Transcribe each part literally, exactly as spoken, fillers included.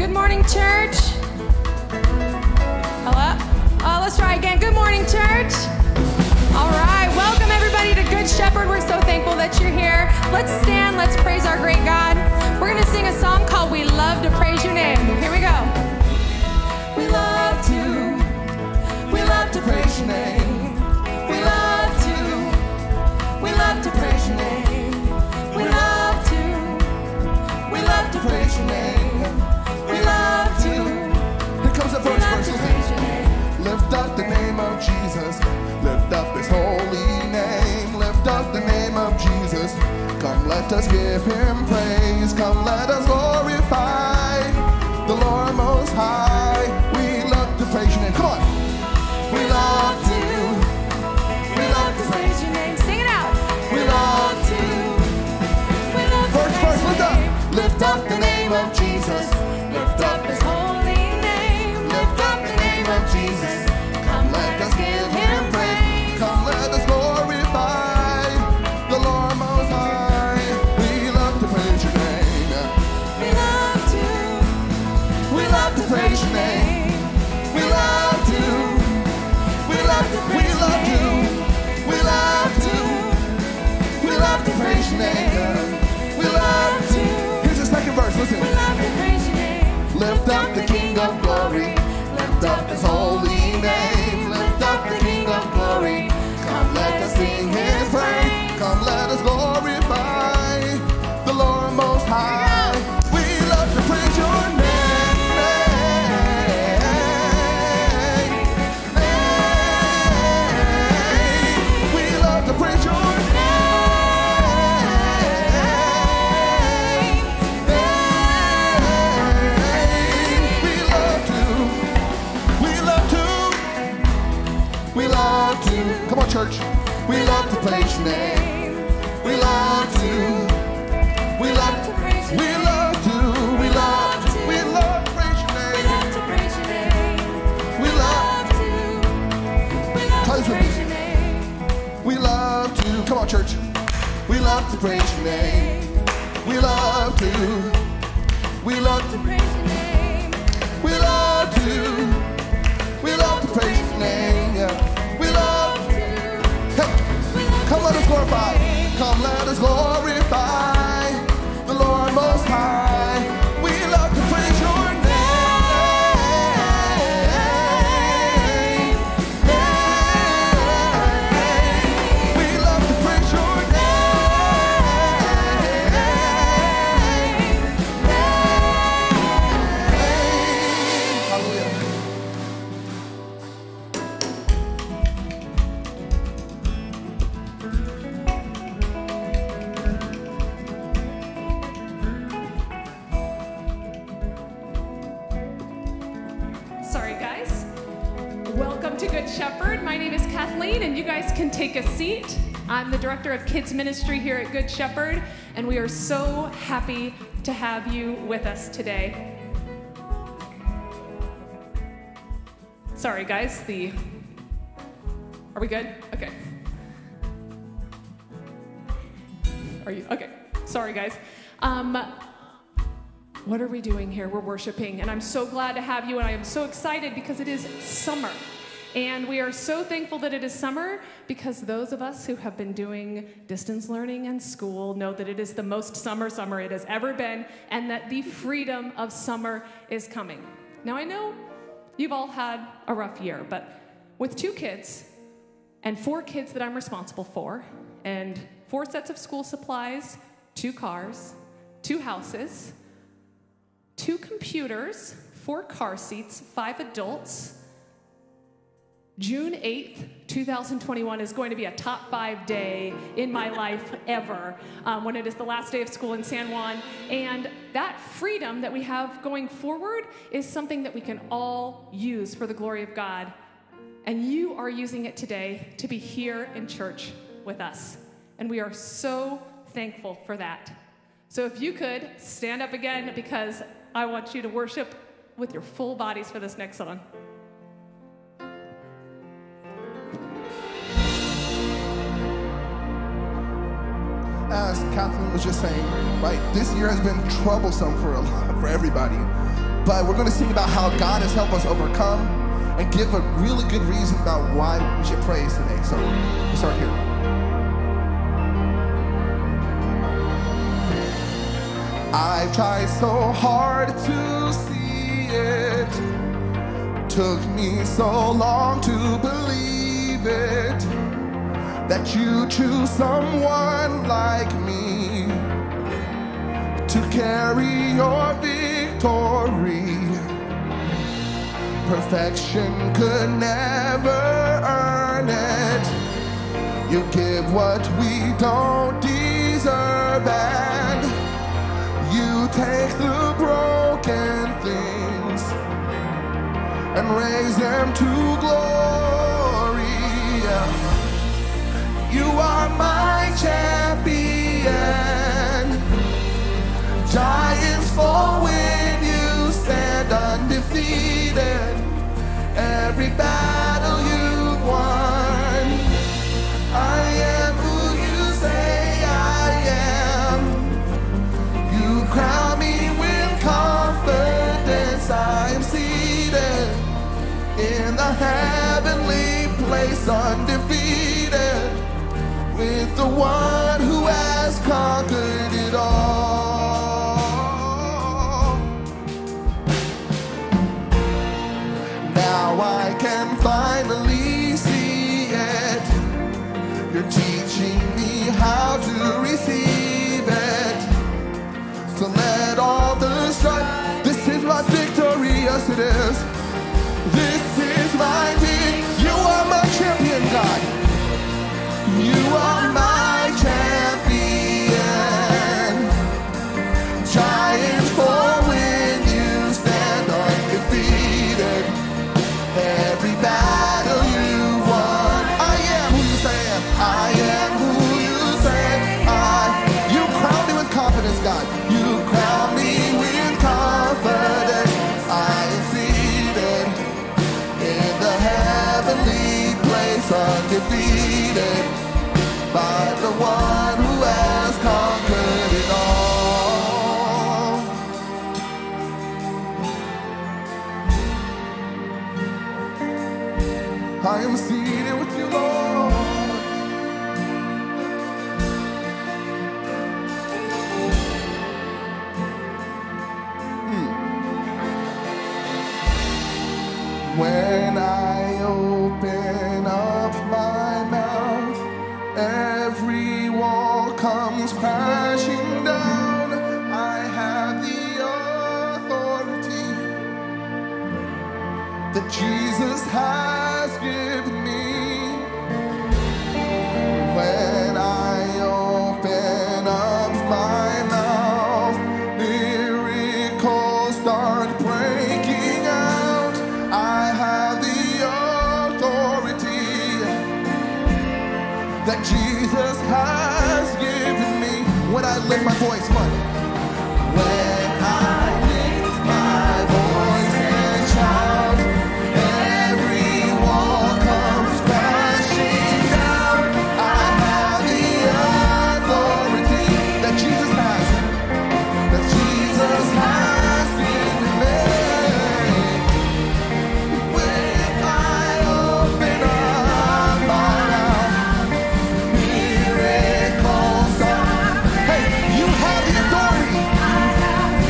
Good morning, church. Hello? Oh, let's try again. Good morning, church. All right. Welcome, everybody, to Good Shepherd. We're so thankful that you're here. Let's stand. Let's praise our great God. We're going to sing a song called We Love to Praise Your Name. Here we go. We love to, we love to praise your name. We love to, we love to praise your name. We love to, we love to praise your name. We love to. Here comes the first verse. Lift up the name of Jesus. Lift up his holy name. Lift up the name of Jesus. Come, let us give him praise. Come, let us glorify the Lord Most High. We love to praise your name. Come on. We love to, we love to praise your name. Sing it out. We love to, we love to First praise verse, lift your up. name. Lift up the name of Jesus. Lift up his holy name. Lift up the name of Jesus. Come, let us give him praise. Come, let us glorify the Lord Most High. We love to praise your name. We love to, we love to praise your name. We love to, we love to We praise your love to. name. We love to, we love to praise your name. We love to, Here's the second verse. Listen. we love to praise your name. Lift up the King of glory. Lift up his holy name. Lift up the King of glory. Come, let us sing his praise. Come, let us glorify the Lord Most High. We love to praise your name. Name. We love to praise your name. Name. We love to. We love to. We love to. Come on, church. We love to praise your name. We love to. We love to. We love to. We love to. We love to praise your We name. love to praise your name. We love. to, we love Close to with praise me. your name. We love to. Come on, church. We love to praise your name. We love to. We love to. Praise your name. We love to. We love to praise your name. Yeah. We love. Hey, come let us glorify. Come let us glorify the Lord Most High. We love to praise your name. Name. We love to praise your name. Hallelujah. Sorry, guys. Welcome to Good Shepherd. My name is Kathleen, and you guys can take a seat. I'm the director of kids ministry here at Good Shepherd, and we are so happy to have you with us today. Sorry, guys. The Are we good? Okay. Are you okay? Sorry, guys. Um, What are we doing here? We're worshiping, and I'm so glad to have you, and I am so excited because it is summer. And we are so thankful that it is summer because those of us who have been doing distance learning in school know that it is the most summer summer it has ever been, and that the freedom of summer is coming. Now, I know you've all had a rough year, but with two kids and four kids that I'm responsible for, and four sets of school supplies, two cars, two houses, two computers, four car seats, five adults. June eighth, two thousand twenty-one is going to be a top five day in my life ever um, when it is the last day of school in San Juan. And that freedom that we have going forward is something that we can all use for the glory of God. And you are using it today to be here in church with us. And we are so thankful for that. So if you could stand up again, because I want you to worship with your full bodies for this next song. As Kathleen was just saying, right, this year has been troublesome for a lot, for everybody. but we're going to sing about how God has helped us overcome and give a really good reason about why we should praise today. So we'll start here. I've tried so hard to see it, took me so long to believe it, that you choose someone like me to carry your victory. Perfection could never earn it. You give what we don't deserve, and you take the broken things and raise them to glory. You are my champion. Giants fall when you stand undefeated. Every battle you've won. I am who you say I am. You crown me with confidence. I am seated in the heavenly place, undefeated, with the one who has conquered it all. Now I can finally see it. You're teaching me how to receive it. So let all the strife, this is my victory, yes it is. This is my victory. You are my champion, God. You are my champion. Giants fall when you stand undefeated. Every battle you won. I am who you say I am. I am who you say I am. You crown me with confidence, God. You crown me with confidence. I am seated in the heavenly place, undefeated by the one who has conquered it all. I am seated with you, Lord. Hmm. When I open up my mouth, every wall comes crashing down. I have the authority that Jesus has given me. When I open up my mouth, miracles start breaking out. I have the authority that Jesus has given me. When I lift my voice, what? When I lift my voice and shout, every wall comes crashing down. I have the authority that Jesus has, that Jesus has given me. When I open up my mouth, miracles are. Hey, you have the authority.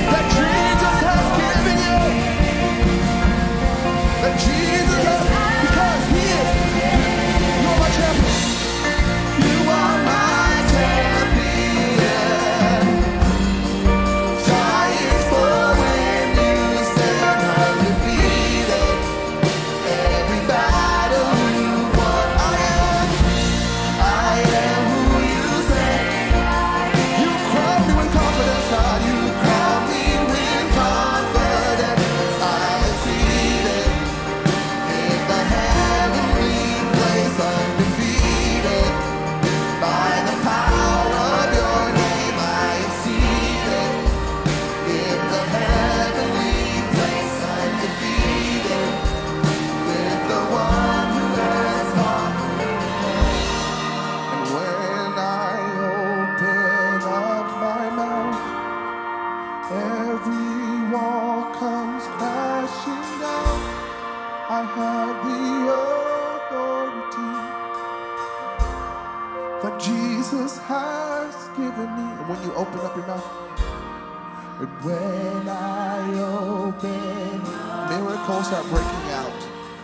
when you open up your mouth. And when I open, miracles start breaking out.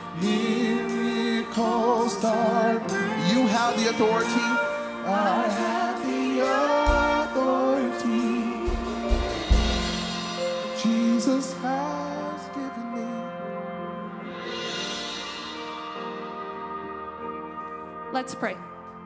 Miracles start. You have the authority. I have the authority. Jesus has given me. Let's pray.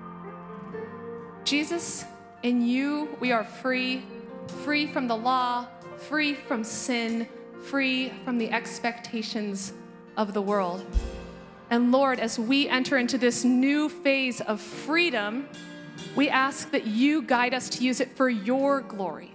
Jesus, in you we are free, free from the law, free from sin, free from the expectations of the world. And Lord, as we enter into this new phase of freedom, we ask that you guide us to use it for your glory.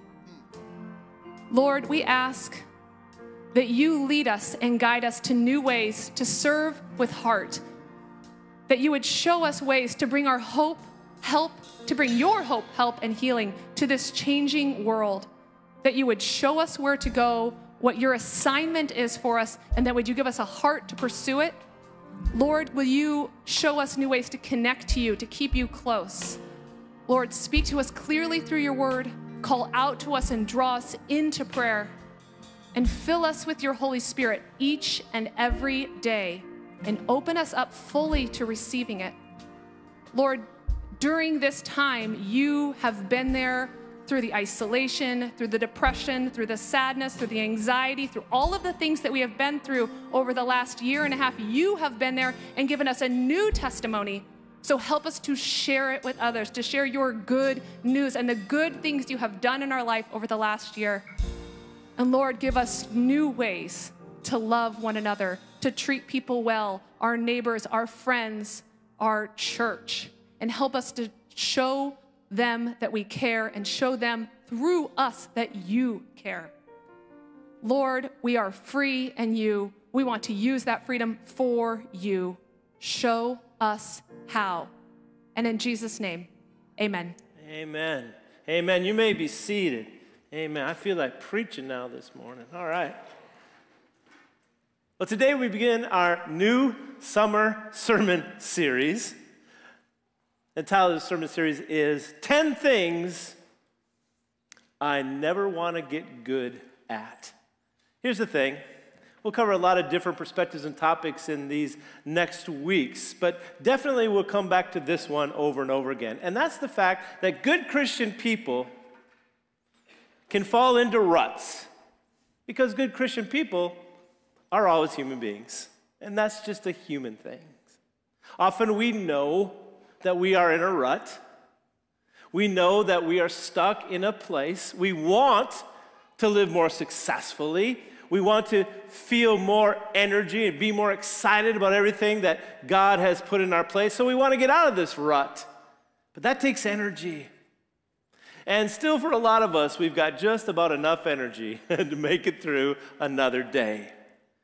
Lord, we ask that you lead us and guide us to new ways to serve with heart, that you would show us ways to bring our hope, help, to bring your hope, help, and healing to this changing world, that you would show us where to go, what your assignment is for us, and that would you give us a heart to pursue it. Lord, will you show us new ways to connect to you, to keep you close? Lord, speak to us clearly through your word, call out to us and draw us into prayer, and fill us with your Holy Spirit each and every day, and open us up fully to receiving it. Lord, during this time, you have been there through the isolation, through the depression, through the sadness, through the anxiety, through all of the things that we have been through over the last year and a half. You have been there and given us a new testimony. So help us to share it with others, to share your good news and the good things you have done in our life over the last year. And Lord, give us new ways to love one another, to treat people well, our neighbors, our friends, our church, and help us to show them that we care and show them through us that you care. Lord, we are free in you. We want to use that freedom for you. Show us how. And in Jesus' name, amen. Amen. Amen. You may be seated. Amen. I feel like preaching now this morning. All right. Well, today we begin our new summer sermon series. The title of the sermon series is ten Things I Never Want to Get Good At. Here's the thing. We'll cover a lot of different perspectives and topics in these next weeks, but definitely we'll come back to this one over and over again. And that's the fact that good Christian people can fall into ruts because good Christian people are always human beings. And that's just a human thing. Often we know that we are in a rut. We know that we are stuck in a place. We want to live more successfully. We want to feel more energy and be more excited about everything that God has put in our place. So we want to get out of this rut. But that takes energy. And still for a lot of us, we've got just about enough energy to make it through another day.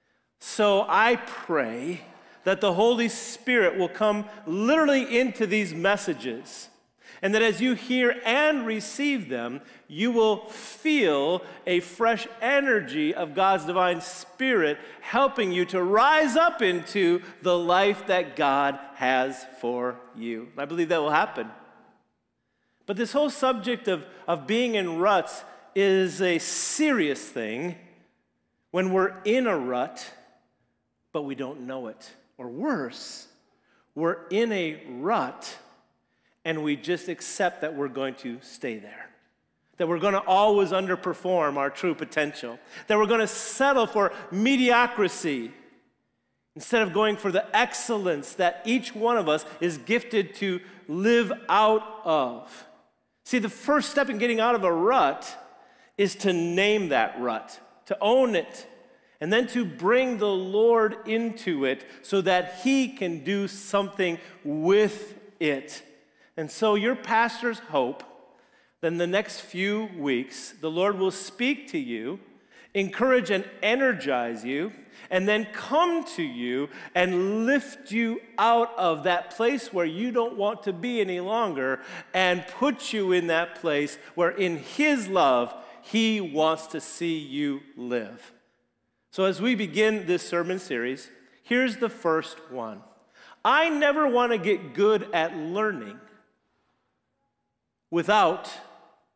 So I pray that the Holy Spirit will come literally into these messages, and that as you hear and receive them, you will feel a fresh energy of God's divine Spirit helping you to rise up into the life that God has for you. I believe that will happen. But this whole subject of, of being in ruts is a serious thing when we're in a rut, but we don't know it. Or worse, we're in a rut and we just accept that we're going to stay there. That we're going to always underperform our true potential. That we're going to settle for mediocrity instead of going for the excellence that each one of us is gifted to live out of. See, the first step in getting out of a rut is to name that rut, to own it, and then to bring the Lord into it so that he can do something with it. And so your pastor's hope that in the next few weeks, the Lord will speak to you, encourage and energize you, and then come to you and lift you out of that place where you don't want to be any longer and put you in that place where in his love, he wants to see you live. So as we begin this sermon series, here's the first one. I never want to get good at learning without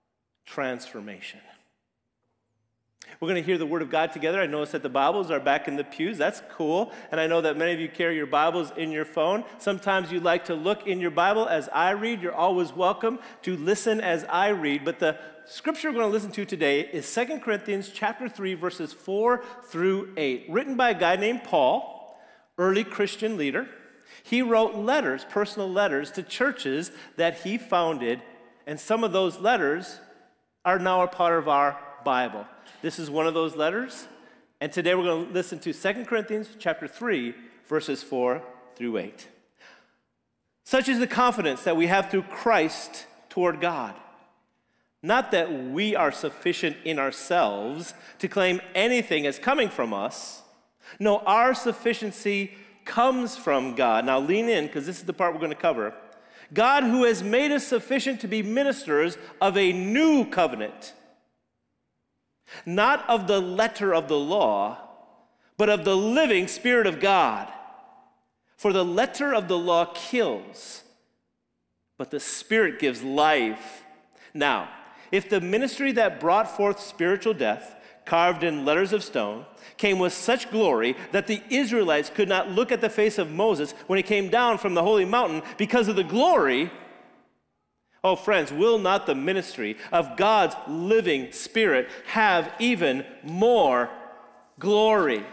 transformation. We're going to hear the Word of God together. I notice that the Bibles are back in the pews. That's cool. And I know that many of you carry your Bibles in your phone. Sometimes you like to look in your Bible as I read. You're always welcome to listen as I read. But the scripture we're going to listen to today is Second Corinthians chapter three, verses four through eight, written by a guy named Paul, early Christian leader. He wrote letters, personal letters, to churches that he founded, and some of those letters are now a part of our Bible. This is one of those letters, and today we're going to listen to Second Corinthians chapter three, verses four through eight. Such is the confidence that we have through Christ toward God. Not that we are sufficient in ourselves to claim anything as coming from us. No, our sufficiency comes from God. Now lean in, because this is the part we're going to cover. God, who has made us sufficient to be ministers of a new covenant, not of the letter of the law, but of the living Spirit of God. For the letter of the law kills, but the Spirit gives life. Now, if the ministry that brought forth spiritual death, carved in letters of stone, came with such glory that the Israelites could not look at the face of Moses when he came down from the holy mountain because of the glory, oh, friends, will not the ministry of God's living Spirit have even more glory?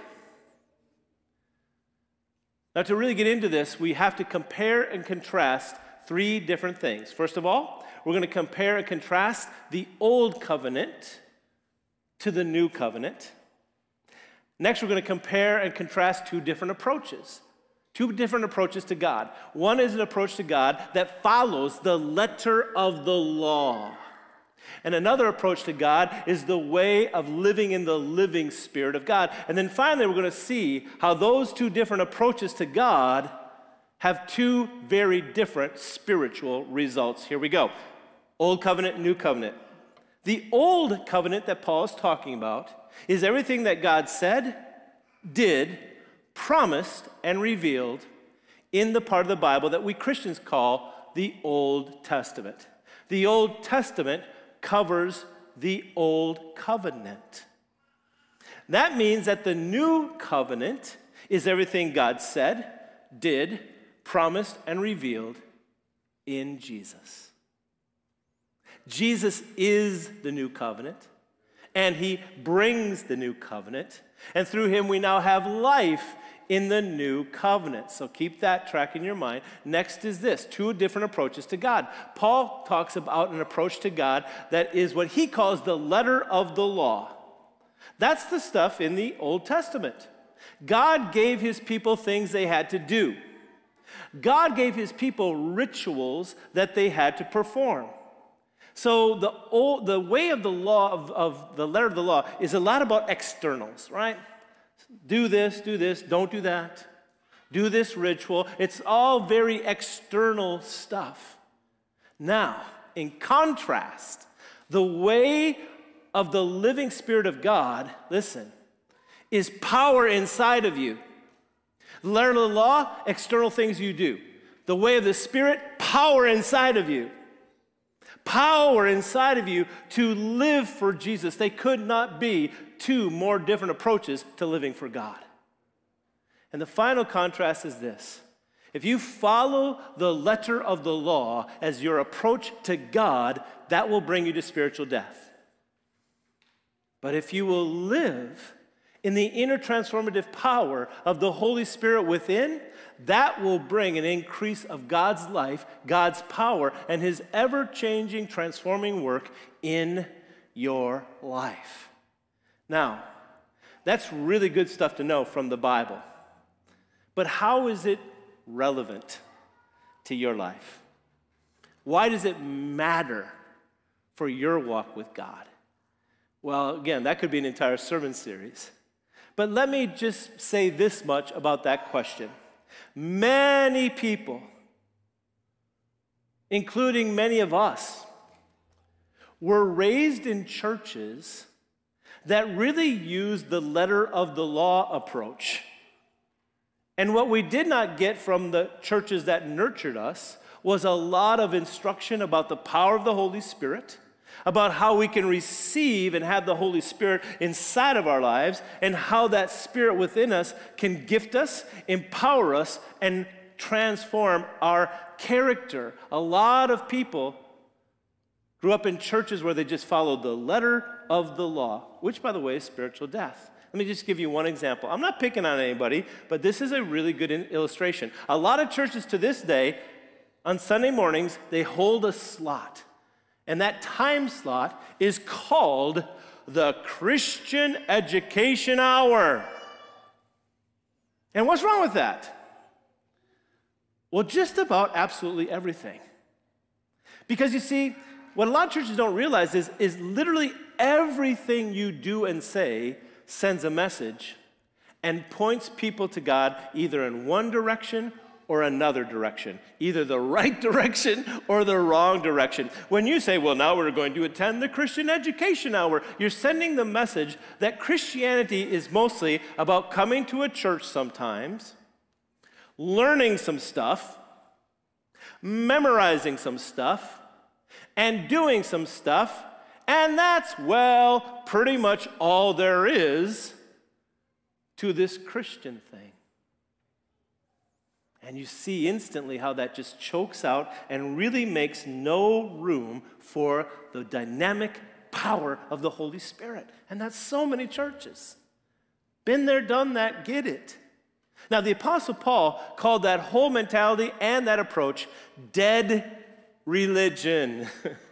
Now, to really get into this, we have to compare and contrast three different things. First of all, we're going to compare and contrast the old covenant to the new covenant. Next, we're going to compare and contrast two different approaches. Two different approaches to God. One is an approach to God that follows the letter of the law. And another approach to God is the way of living in the living Spirit of God. And then finally, we're going to see how those two different approaches to God have two very different spiritual results. Here we go. Old covenant, new covenant. The old covenant that Paul is talking about is everything that God said, did, promised, and revealed in the part of the Bible that we Christians call the Old Testament. The Old Testament covers the Old Covenant. That means that the New Covenant is everything God said, did, promised, and revealed in Jesus. Jesus is the New Covenant, and he brings the New Covenant, and through him we now have life in the New Covenant. So keep that track in your mind. Next is this, two different approaches to God. Paul talks about an approach to God that is what he calls the letter of the law. That's the stuff in the Old Testament. God gave his people things they had to do. God gave his people rituals that they had to perform. So the, old, the way of the law, of, of the letter of the law, is a lot about externals, right? Do this, do this, don't do that. Do this ritual. It's all very external stuff. Now, in contrast, the way of the living Spirit of God, listen, is power inside of you. The letter of the law, external things you do. The way of the Spirit, power inside of you. Power inside of you to live for Jesus. They could not be two more different approaches to living for God. And the final contrast is this. If you follow the letter of the law as your approach to God, that will bring you to spiritual death. But if you will live in the inner transformative power of the Holy Spirit within, that will bring an increase of God's life, God's power, and his ever-changing, transforming work in your life. Now, that's really good stuff to know from the Bible. But how is it relevant to your life? Why does it matter for your walk with God? Well, again, that could be an entire sermon series. But let me just say this much about that question. Many people, including many of us, were raised in churches that really used the letter of the law approach. And what we did not get from the churches that nurtured us was a lot of instruction about the power of the Holy Spirit, about how we can receive and have the Holy Spirit inside of our lives, and how that Spirit within us can gift us, empower us, and transform our character. A lot of people grew up in churches where they just followed the letter of the law, which, by the way, is spiritual death. Let me just give you one example. I'm not picking on anybody, but this is a really good illustration. A lot of churches to this day, on Sunday mornings, they hold a slot. And that time slot is called the Christian Education Hour. And what's wrong with that? Well, just about absolutely everything. Because you see, what a lot of churches don't realize is, is literally everything you do and say sends a message and points people to God either in one direction or another direction, either the right direction or the wrong direction. When you say, well, now we're going to attend the Christian Education Hour, you're sending the message that Christianity is mostly about coming to a church sometimes, learning some stuff, memorizing some stuff, and doing some stuff, and that's, well, pretty much all there is to this Christian thing. And you see instantly how that just chokes out and really makes no room for the dynamic power of the Holy Spirit. And that's so many churches. Been there, done that, get it. Now, the Apostle Paul called that whole mentality and that approach dead religion.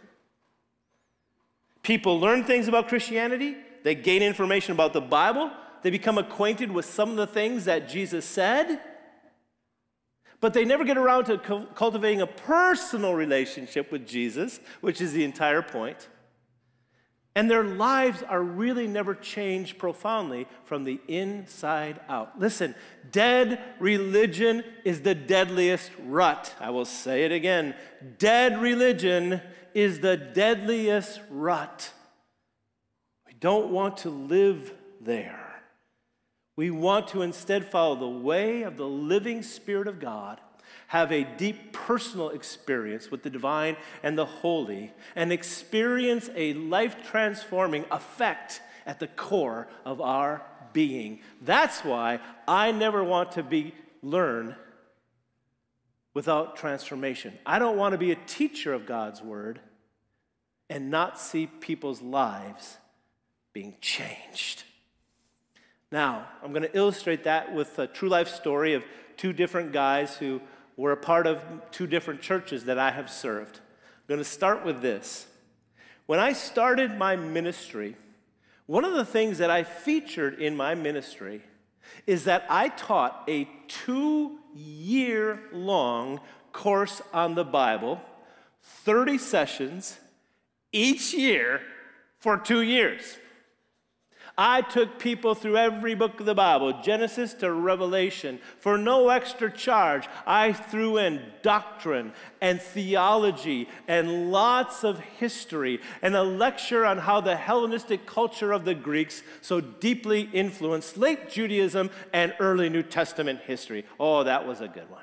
People learn things about Christianity. They gain information about the Bible. They become acquainted with some of the things that Jesus said. But they never get around to cu- cultivating a personal relationship with Jesus, which is the entire point. And their lives are really never changed profoundly from the inside out. Listen, dead religion is the deadliest rut. I will say it again. Dead religion is the deadliest rut. We don't want to live there. We want to instead follow the way of the living Spirit of God, have a deep personal experience with the divine and the holy, and experience a life-transforming effect at the core of our being. That's why I never want to be learn without transformation. I don't want to be a teacher of God's word and not see people's lives being changed. Now, I'm going to illustrate that with a true life story of two different guys who were a part of two different churches that I have served. I'm going to start with this. When I started my ministry, one of the things that I featured in my ministry is that I taught a two-year-long course on the Bible, thirty sessions each year for two years. I took people through every book of the Bible, Genesis to Revelation, for no extra charge. I threw in doctrine and theology and lots of history and a lecture on how the Hellenistic culture of the Greeks so deeply influenced late Judaism and early New Testament history. Oh, that was a good one.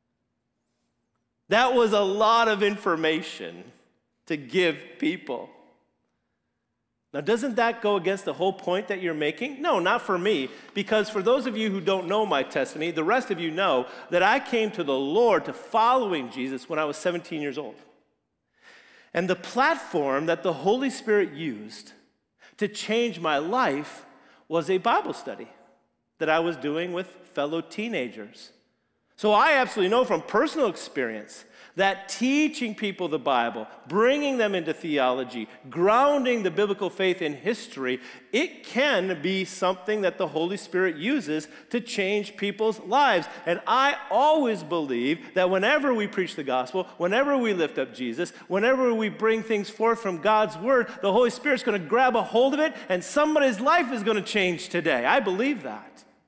That was a lot of information to give people. Now, doesn't that go against the whole point that you're making? No, not for me, because for those of you who don't know my testimony, the rest of you know that I came to the Lord, to following Jesus when I was seventeen years old. And the platform that the Holy Spirit used to change my life was a Bible study that I was doing with fellow teenagers. So I absolutely know from personal experience that teaching people the Bible, bringing them into theology, grounding the biblical faith in history, it can be something that the Holy Spirit uses to change people's lives. And I always believe that whenever we preach the gospel, whenever we lift up Jesus, whenever we bring things forth from God's word, the Holy Spirit's going to grab a hold of it and somebody's life is going to change today. I believe that.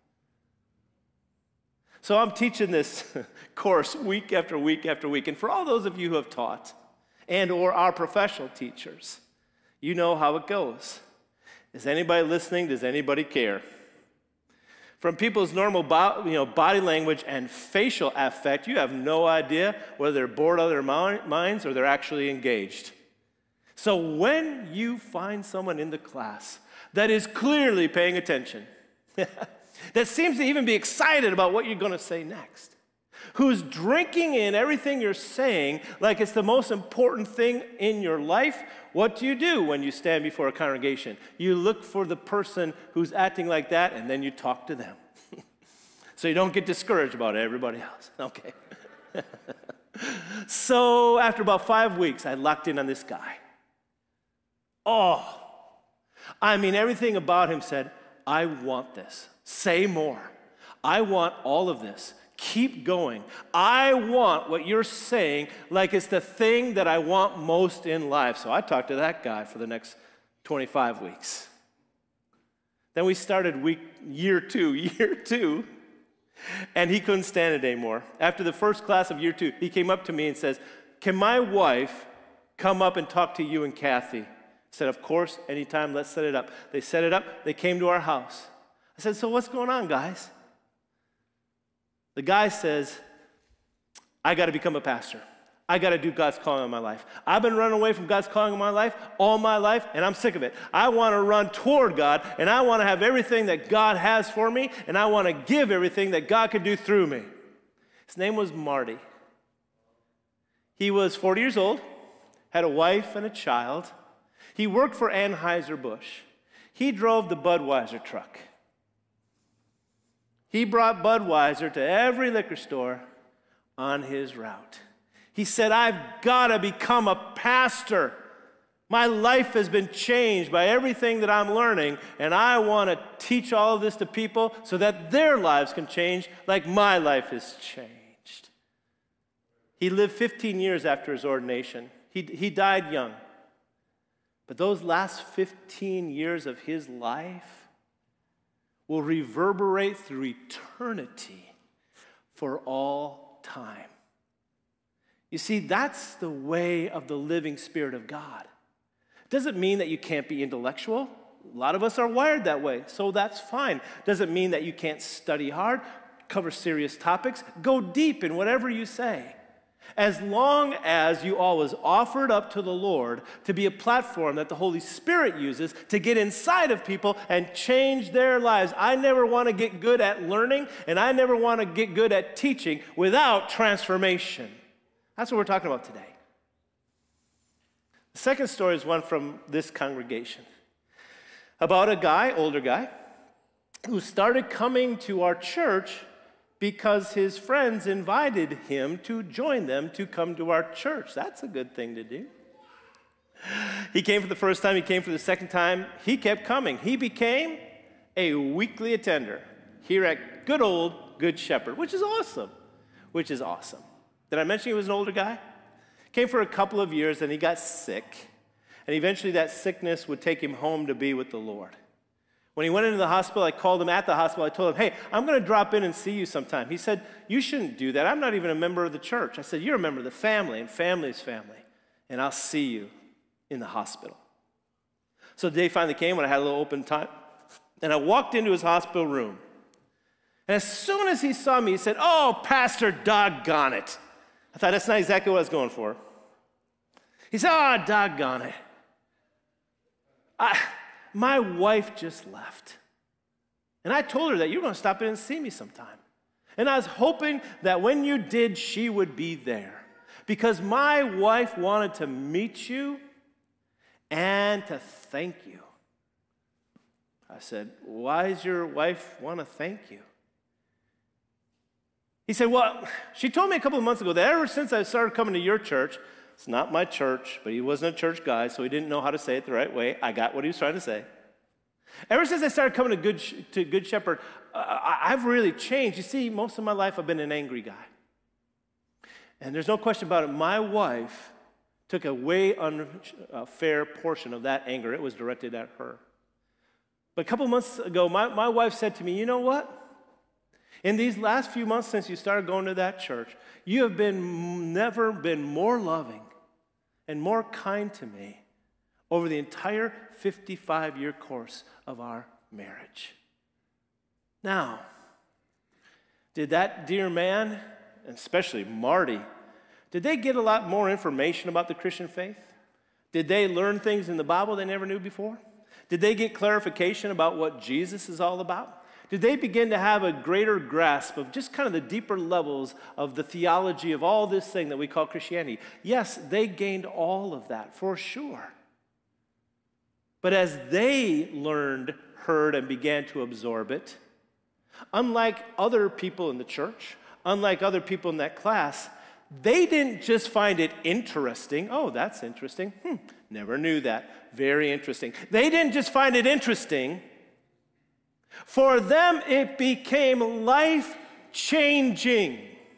So I'm teaching this course week after week after week. And for all those of you who have taught and or are professional teachers, you know how it goes. Is anybody listening? Does anybody care? From people's normal bo- you know, body language and facial affect, you have no idea whether they're bored out of their mi- minds or they're actually engaged. So when you find someone in the class that is clearly paying attention, that seems to even be excited about what you're going to say next, who's drinking in everything you're saying like it's the most important thing in your life, what do you do when you stand before a congregation? You look for the person who's acting like that, and then you talk to them. So you don't get discouraged about everybody else. Okay. So after about five weeks, I locked in on this guy. Oh, I mean, everything about him said, I want this. Say more. I want all of this. Keep going. I want what you're saying like it's the thing that I want most in life. So I talked to that guy for the next twenty-five weeks. Then we started week, year two, year two, and he couldn't stand it anymore. After the first class of year two, he came up to me and says, can my wife come up and talk to you and Kathy? I said, of course, anytime, let's set it up. They set it up. They came to our house. I said, so what's going on, guys? The guy says, I got to become a pastor. I got to do God's calling on my life. I've been running away from God's calling on my life all my life, and I'm sick of it. I want to run toward God, and I want to have everything that God has for me, and I want to give everything that God could do through me. His name was Marty. He was forty years old, had a wife and a child. He worked for Anheuser-Busch. He drove the Budweiser truck. He brought Budweiser to every liquor store on his route. He said, I've got to become a pastor. My life has been changed by everything that I'm learning, and I want to teach all of this to people so that their lives can change like my life has changed. He lived fifteen years after his ordination. He, he died young. But those last fifteen years of his life will reverberate through eternity for all time. You see, that's the way of the living Spirit of God. It doesn't mean that you can't be intellectual. A lot of us are wired that way, so that's fine. Doesn't mean that you can't study hard, cover serious topics, go deep in whatever you say. As long as you always offered up to the Lord to be a platform that the Holy Spirit uses to get inside of people and change their lives. I never want to get good at learning, and I never want to get good at teaching without transformation. That's what we're talking about today. The second story is one from this congregation about a guy, older guy, who started coming to our church because his friends invited him to join them to come to our church. That's a good thing to do. He came for the first time. He came for the second time. He kept coming. He became a weekly attender here at good old Good Shepherd, which is awesome, which is awesome. Did I mention he was an older guy? Came for a couple of years, and he got sick. And eventually that sickness would take him home to be with the Lord. When he went into the hospital, I called him at the hospital. I told him, hey, I'm going to drop in and see you sometime. He said, you shouldn't do that. I'm not even a member of the church. I said, you're a member of the family, and family's family, and I'll see you in the hospital. So the day finally came when I had a little open time, and I walked into his hospital room. And as soon as he saw me, he said, oh, Pastor, doggone it. I thought, that's not exactly what I was going for. He said, oh, doggone it. I... My wife just left. And I told her that you were going to stop in and see me sometime. And I was hoping that when you did, she would be there. Because my wife wanted to meet you and to thank you. I said, why does your wife want to thank you? He said, well, she told me a couple of months ago that ever since I started coming to your church, it's not my church, but he wasn't a church guy, so he didn't know how to say it the right way. I got what he was trying to say. Ever since I started coming to Good, to Good Shepherd, uh, I've really changed. You see, most of my life I've been an angry guy. And there's no question about it. My wife took a way unfair portion of that anger. It was directed at her. But a couple months ago, my, my wife said to me, you know what? In these last few months since you started going to that church, you have been never been more loving and more kind to me over the entire fifty-five-year course of our marriage. Now, did that dear man, and especially Marty, did they get a lot more information about the Christian faith? Did they learn things in the Bible they never knew before? Did they get clarification about what Jesus is all about? Did they begin to have a greater grasp of just kind of the deeper levels of the theology of all this thing that we call Christianity? Yes, they gained all of that for sure. But as they learned, heard, and began to absorb it, unlike other people in the church, unlike other people in that class, they didn't just find it interesting. Oh, that's interesting. Hmm, never knew that. Very interesting. They didn't just find it interesting. For them, it became life-changing.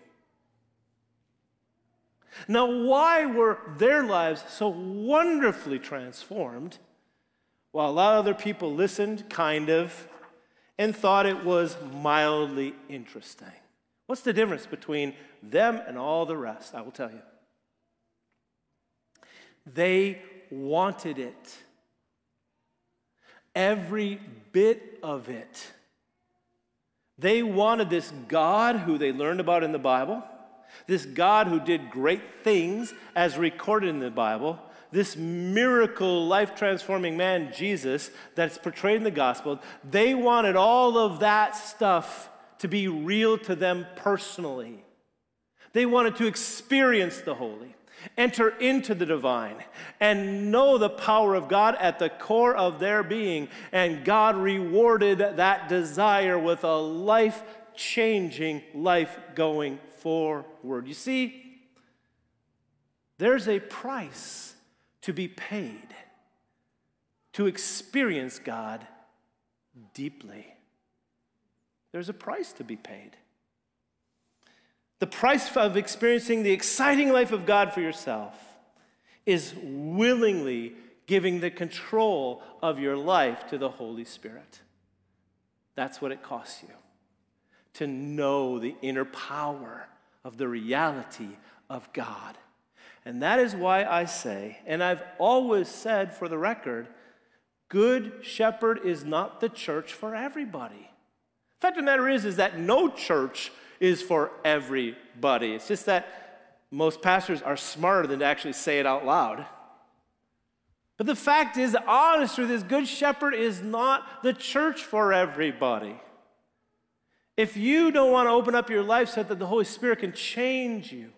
Now, why were their lives so wonderfully transformed while a lot of other people listened, kind of, and thought it was mildly interesting? What's the difference between them and all the rest? I will tell you. They wanted it. Every bit of it. They wanted this God who they learned about in the Bible, this God who did great things as recorded in the Bible, this miracle, life-transforming man, Jesus, that's portrayed in the gospel. They wanted all of that stuff to be real to them personally. They wanted to experience the holy, enter into the divine, and know the power of God at the core of their being. And God rewarded that desire with a life-changing life going forward. You see, there's a price to be paid to experience God deeply. There's a price to be paid. The price of experiencing the exciting life of God for yourself is willingly giving the control of your life to the Holy Spirit. That's what it costs you, to know the inner power of the reality of God. And that is why I say, and I've always said for the record, Good Shepherd is not the church for everybody. The fact of the matter is, is that no church is for everybody. It's just that most pastors are smarter than to actually say it out loud. But the fact is, the honest truth is, Good Shepherd is not the church for everybody. If you don't want to open up your life so that the Holy Spirit can change you,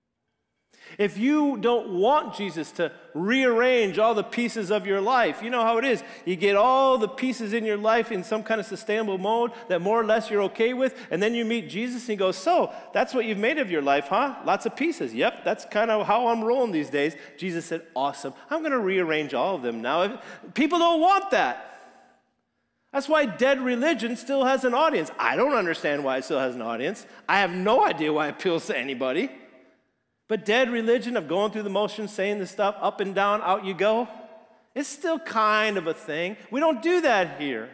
if you don't want Jesus to rearrange all the pieces of your life, you know how it is. You get all the pieces in your life in some kind of sustainable mode that more or less you're okay with, and then you meet Jesus and he goes, so, that's what you've made of your life, huh? Lots of pieces. Yep, that's kind of how I'm rolling these days. Jesus said, awesome. I'm going to rearrange all of them now. People don't want that. That's why dead religion still has an audience. I don't understand why it still has an audience. I have no idea why it appeals to anybody. But dead religion of going through the motions, saying the stuff, up and down, out you go, it's still kind of a thing. We don't do that here.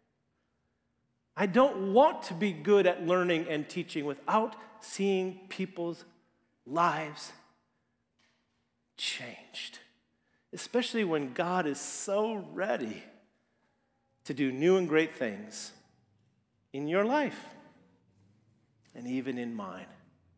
I don't want to be good at learning and teaching without seeing people's lives changed, especially when God is so ready to do new and great things in your life and even in mine.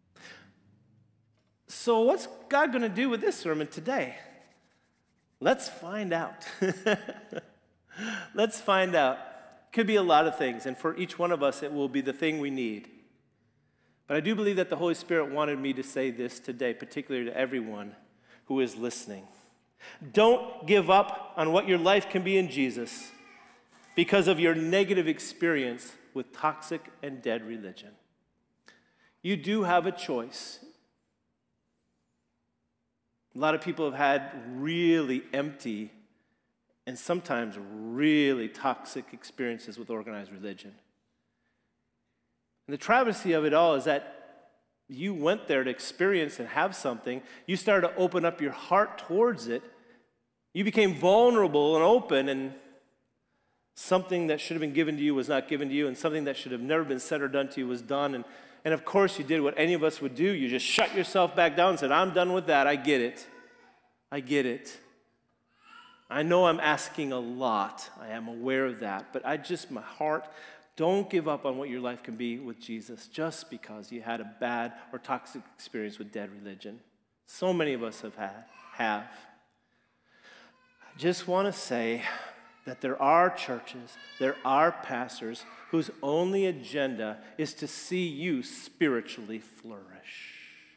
So what's God going to do with this sermon today? Let's find out. Let's find out. Could be a lot of things, and for each one of us, it will be the thing we need. But I do believe that the Holy Spirit wanted me to say this today, particularly to everyone who is listening. Don't give up on what your life can be in Jesus because of your negative experience with toxic and dead religion. You do have a choice. A lot of people have had really empty and sometimes really toxic experiences with organized religion. And the travesty of it all is that you went there to experience and have something. You started to open up your heart towards it. You became vulnerable and open, and something that should have been given to you was not given to you, and something that should have never been said or done to you was done. And And of course you did what any of us would do. You just shut yourself back down and said, I'm done with that. I get it. I get it. I know I'm asking a lot. I am aware of that. But I just, my heart, don't give up on what your life can be with Jesus just because you had a bad or toxic experience with dead religion. So many of us have had, have. just want to say that there are churches, there are pastors whose only agenda is to see you spiritually flourish.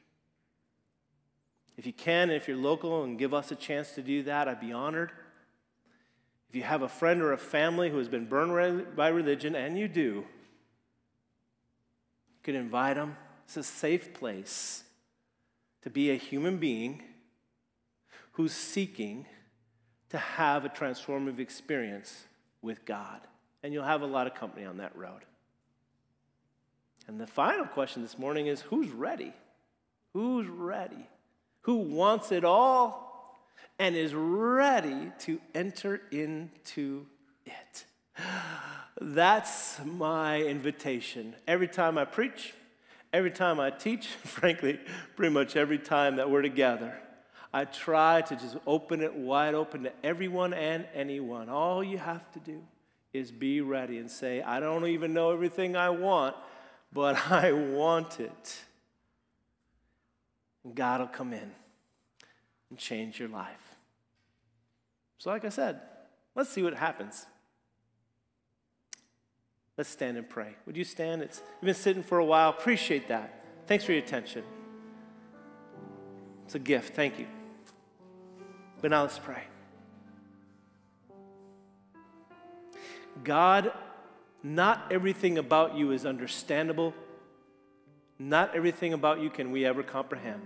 If you can, if you're local and give us a chance to do that, I'd be honored. If you have a friend or a family who has been burned by religion, and you do, you could invite them. It's a safe place to be a human being who's seeking to have a transformative experience with God. And you'll have a lot of company on that road. And the final question this morning is, who's ready? Who's ready? Who wants it all and is ready to enter into it? That's my invitation. Every time I preach, every time I teach, frankly, pretty much every time that we're together, I try to just open it wide open to everyone and anyone. All you have to do is be ready and say, I don't even know everything I want, but I want it. And God will come in and change your life. So like I said, let's see what happens. Let's stand and pray. Would you stand? It's, you've been sitting for a while. Appreciate that. Thanks for your attention. It's a gift. Thank you. But now let's pray. God, not everything about you is understandable. Not everything about you can we ever comprehend.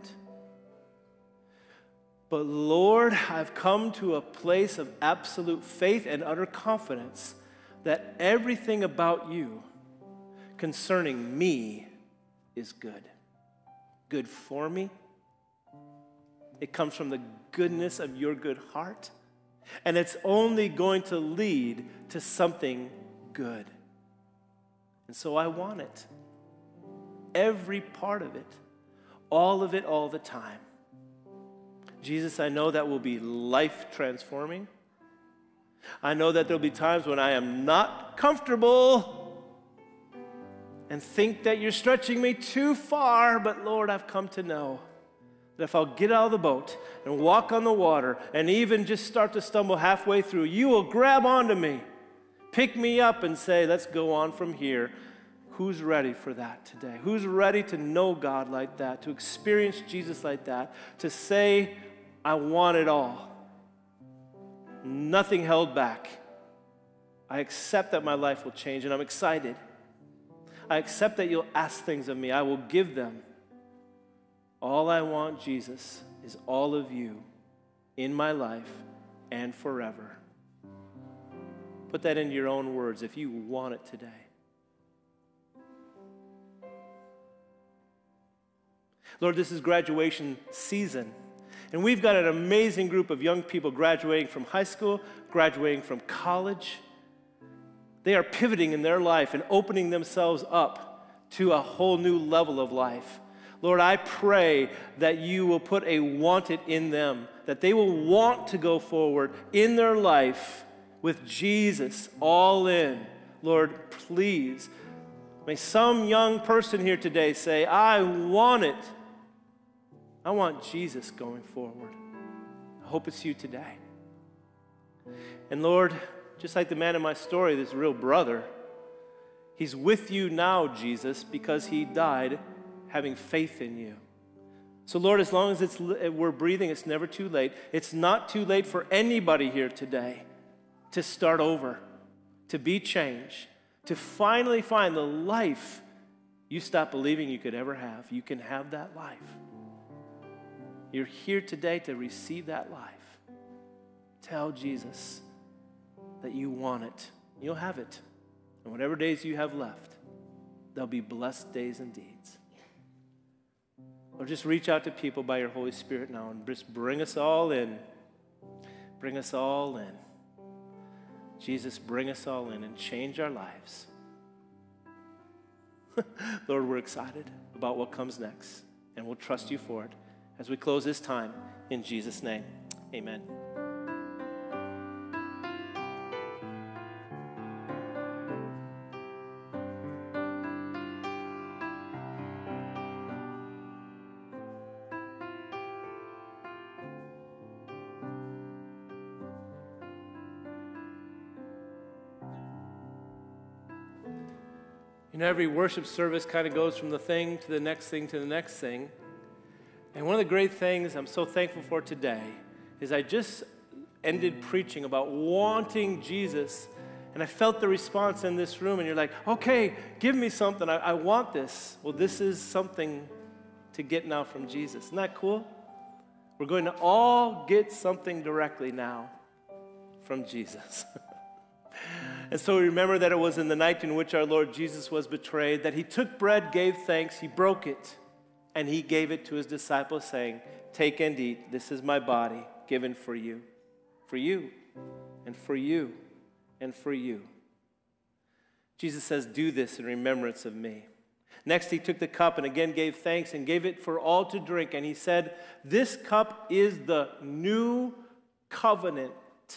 But Lord, I've come to a place of absolute faith and utter confidence that everything about you concerning me is good. Good for me. It comes from the goodness of your good heart. And it's only going to lead to something good. And so I want it. Every part of it. All of it all the time. Jesus, I know that will be life transforming. I know that there'll be times when I am not comfortable and think that you're stretching me too far, but Lord, I've come to know that if I'll get out of the boat and walk on the water and even just start to stumble halfway through, you will grab onto me, pick me up and say, let's go on from here. Who's ready for that today? Who's ready to know God like that, to experience Jesus like that, to say, I want it all. Nothing held back. I accept that my life will change, and I'm excited. I accept that you'll ask things of me. I will give them. All I want, Jesus, is all of you in my life and forever. Put that into your own words if you want it today. Lord, this is graduation season. And we've got an amazing group of young people graduating from high school, graduating from college. They are pivoting in their life and opening themselves up to a whole new level of life. Lord, I pray that you will put a want it in them, that they will want to go forward in their life with Jesus all in. Lord, please, may some young person here today say, I want it. I want Jesus going forward. I hope it's you today. And Lord, just like the man in my story, this real brother, he's with you now, Jesus, because he died having faith in you. So Lord, as long as it's, we're breathing, it's never too late. It's not too late for anybody here today to start over, to be changed, to finally find the life you stopped believing you could ever have. You can have that life. You're here today to receive that life. Tell Jesus that you want it. You'll have it. And whatever days you have left, they'll be blessed days and deeds. Or just reach out to people by your Holy Spirit now and just bring us all in. Bring us all in. Jesus, bring us all in and change our lives. Lord, we're excited about what comes next, and we'll trust you for it as we close this time in Jesus' name. Amen. You know, every worship service kind of goes from the thing to the next thing to the next thing. And one of the great things I'm so thankful for today is I just ended preaching about wanting Jesus, and I felt the response in this room, and you're like, okay, give me something. I, I want this. Well, this is something to get now from Jesus. Isn't that cool? We're going to all get something directly now from Jesus. And so we remember that it was in the night in which our Lord Jesus was betrayed, that he took bread, gave thanks, he broke it, and he gave it to his disciples, saying, take and eat. This is my body given for you, for you, and for you, and for you. Jesus says, do this in remembrance of me. Next, he took the cup and again gave thanks and gave it for all to drink. And he said, this cup is the new covenant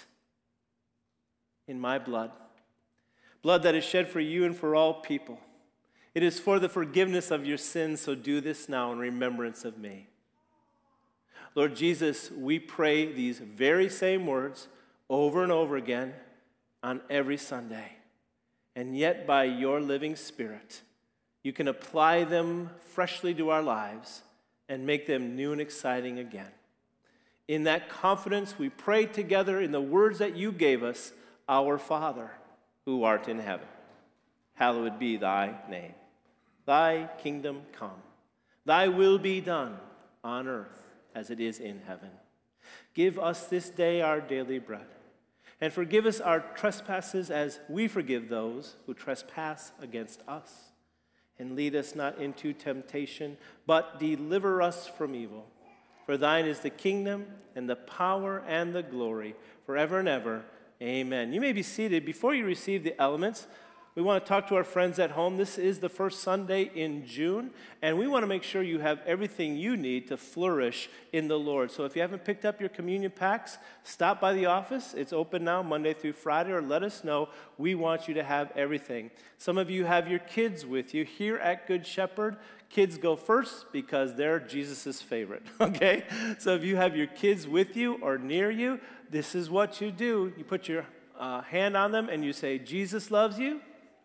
in my blood, blood that is shed for you and for all people. It is for the forgiveness of your sins, so do this now in remembrance of me. Lord Jesus, we pray these very same words over and over again on every Sunday. And yet by your living Spirit, you can apply them freshly to our lives and make them new and exciting again. In that confidence, we pray together in the words that you gave us, our Father, who art in heaven, hallowed be thy name. Thy kingdom come. Thy will be done on earth as it is in heaven. Give us this day our daily bread, and forgive us our trespasses as we forgive those who trespass against us. And lead us not into temptation, but deliver us from evil. For thine is the kingdom and the power and the glory forever and ever. Amen. You may be seated. Before you receive the elements, we want to talk to our friends at home. This is the first Sunday in June, and we want to make sure you have everything you need to flourish in the Lord. So if you haven't picked up your communion packs, stop by the office. It's open now Monday through Friday, or let us know. We want you to have everything. Some of you have your kids with you. Here at Good Shepherd, kids go first because they're Jesus' favorite, okay? So if you have your kids with you or near you, this is what you do. You put your uh, hand on them and you say, Jesus loves you.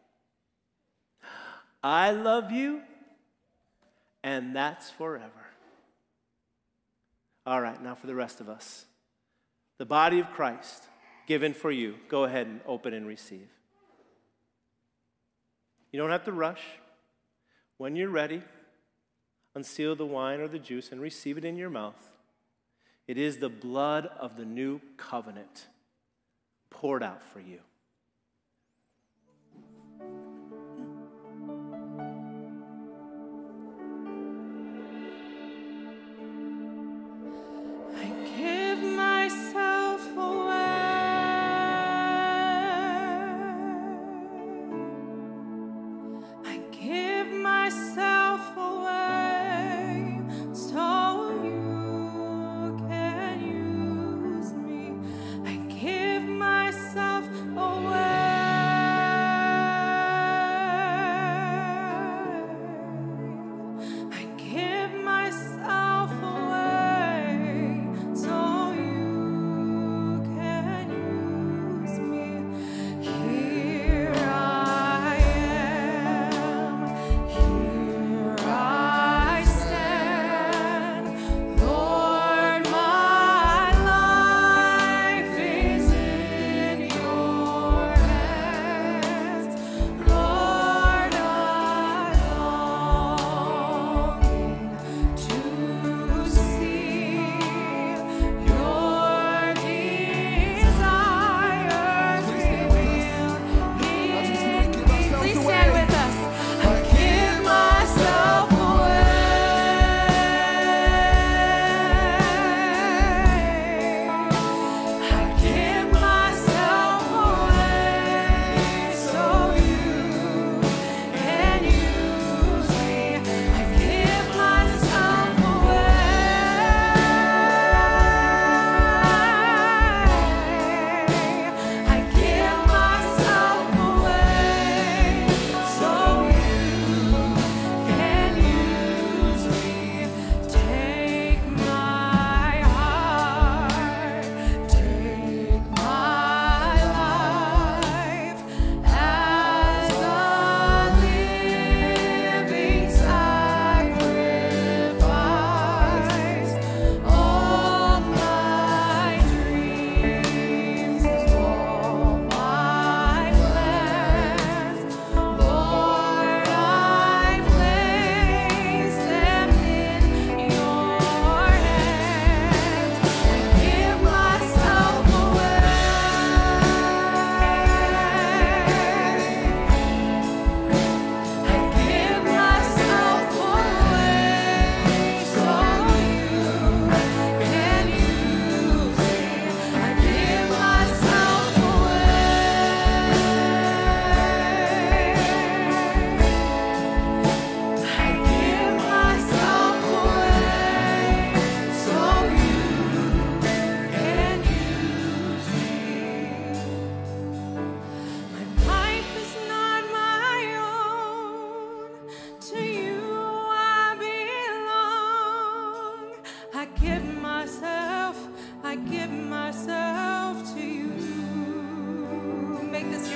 I love you, and that's forever. All right, now for the rest of us. The body of Christ given for you. Go ahead and open and receive. You don't have to rush. When you're ready, unseal the wine or the juice and receive it in your mouth. It is the blood of the new covenant poured out for you. Myself away.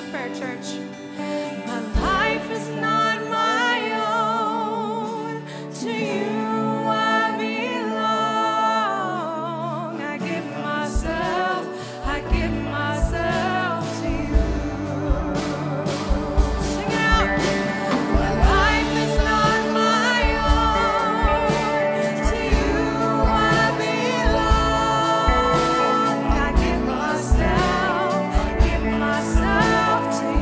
prayer, church. My life is not my own. To you I belong. I give myself, I give myself to you. Sing it out. My life is not my own. To you I belong. I give myself, give myself to you.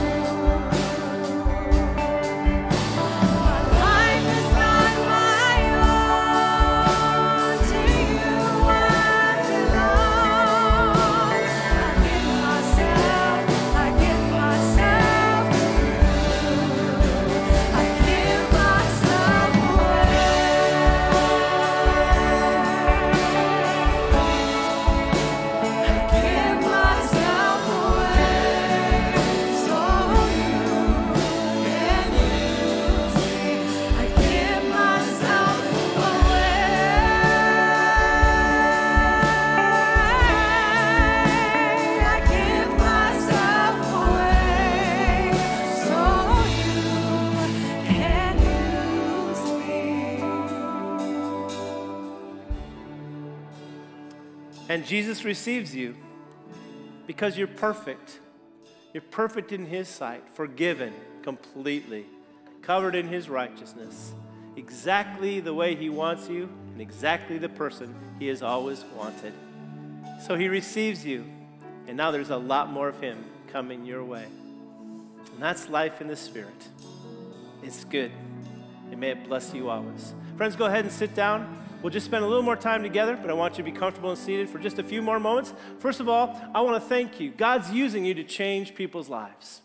My life is not my own. To you I belong. I give myself, I give myself to you. I give myself away. I give myself away so you can use me. I give myself away. I give myself away so you can use me. And Jesus receives you because you're perfect. You're perfect in his sight, forgiven completely, covered in his righteousness, exactly the way he wants you and exactly the person he has always wanted. So he receives you, and now there's a lot more of him coming your way. And that's life in the Spirit. It's good, and may it bless you always. Friends, go ahead and sit down. We'll just spend a little more time together, but I want you to be comfortable and seated for just a few more moments. First of all, I want to thank you. God's using you to change people's lives.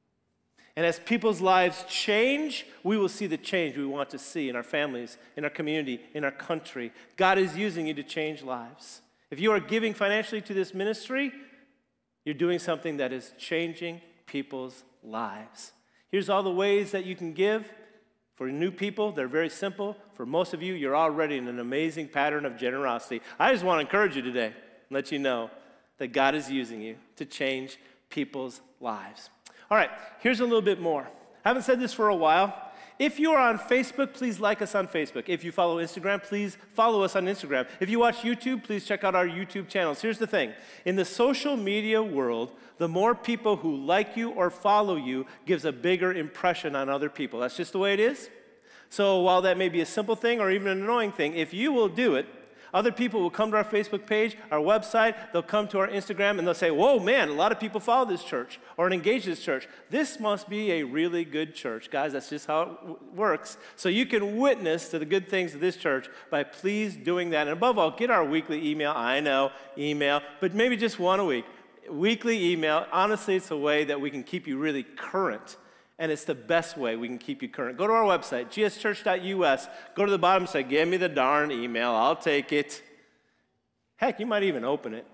And as people's lives change, we will see the change we want to see in our families, in our community, in our country. God is using you to change lives. If you are giving financially to this ministry, you're doing something that is changing people's lives. Here's all the ways that you can give. For new people, they're very simple. For most of you, you're already in an amazing pattern of generosity. I just want to encourage you today and let you know that God is using you to change people's lives. All right, here's a little bit more. I haven't said this for a while. If you are on Facebook, please like us on Facebook. If you follow Instagram, please follow us on Instagram. If you watch YouTube, please check out our YouTube channels. Here's the thing. In the social media world, the more people who like you or follow you gives a bigger impression on other people. That's just the way it is. So while that may be a simple thing or even an annoying thing, if you will do it, other people will come to our Facebook page, our website, they'll come to our Instagram, and they'll say, whoa, man, a lot of people follow this church or engage this church. This must be a really good church. Guys, that's just how it w- works. So you can witness to the good things of this church by please doing that. And above all, get our weekly email. I know, email, but maybe just one a week. Weekly email. Honestly, it's a way that we can keep you really current. And it's the best way we can keep you current. Go to our website, g s church dot u s. Go to the bottom and say, give me the darn email. I'll take it. Heck, you might even open it.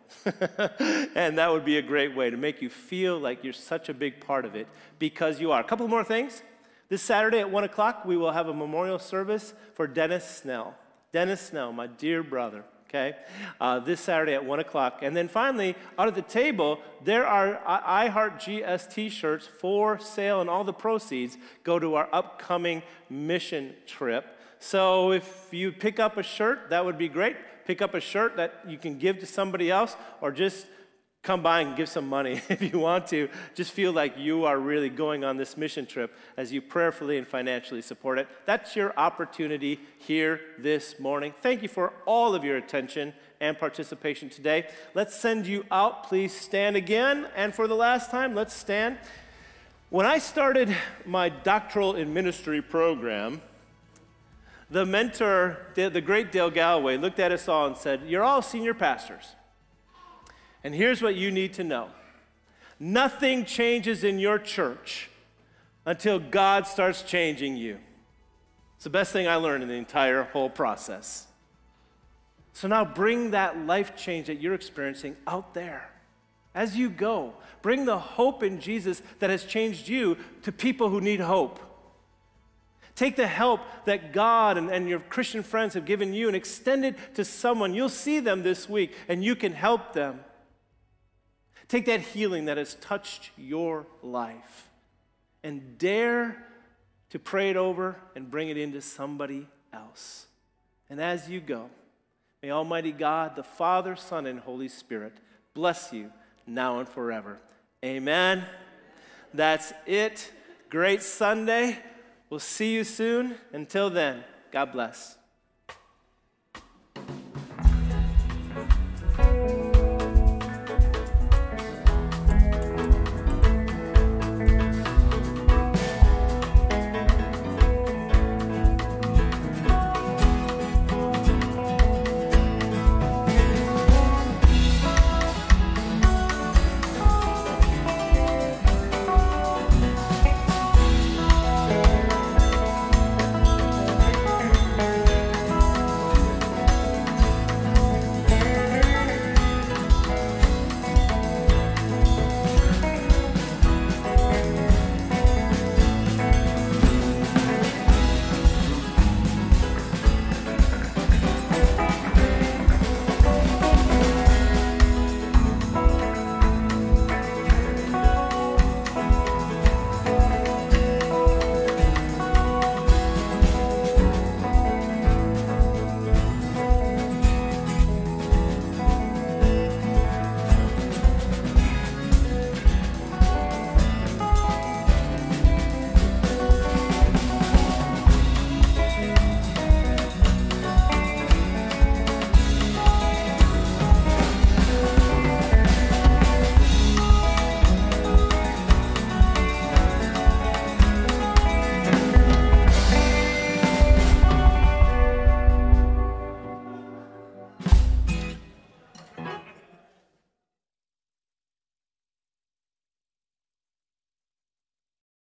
And that would be a great way to make you feel like you're such a big part of it because you are. A couple more things. This Saturday at one o'clock, we will have a memorial service for Dennis Snell. Dennis Snell, my dear brother. Okay, uh, this Saturday at one o'clock. And then finally, out at the table, there are I Heart G S t-shirts for sale, and all the proceeds go to our upcoming mission trip. So if you pick up a shirt, that would be great. Pick up a shirt that you can give to somebody else, or just come by and give some money if you want to. Just feel like you are really going on this mission trip as you prayerfully and financially support it. That's your opportunity here this morning. Thank you for all of your attention and participation today. Let's send you out. Please stand again. And for the last time, let's stand. When I started my doctoral in ministry program, the mentor, the great Dale Galloway, looked at us all and said, you're all senior pastors. And here's what you need to know. Nothing changes in your church until God starts changing you. It's the best thing I learned in the entire whole process. So now bring that life change that you're experiencing out there. As you go, bring the hope in Jesus that has changed you to people who need hope. Take the help that God and, and your Christian friends have given you and extend it to someone. You'll see them this week, and you can help them. Take that healing that has touched your life and dare to pray it over and bring it into somebody else. And as you go, may Almighty God, the Father, Son, and Holy Spirit bless you now and forever. Amen. That's it. Great Sunday. We'll see you soon. Until then, God bless.